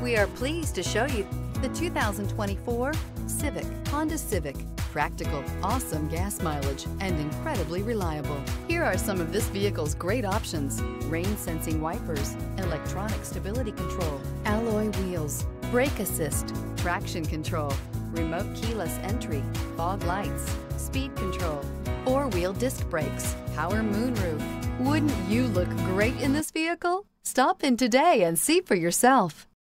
We are pleased to show you the 2024 Civic. Honda Civic. Practical, awesome gas mileage, and incredibly reliable. Here are some of this vehicle's great options: rain sensing wipers, electronic stability control, alloy wheels, brake assist, traction control, remote keyless entry, fog lights, speed control, four-wheel disc brakes, power moonroof. Wouldn't you look great in this vehicle? Stop in today and see for yourself.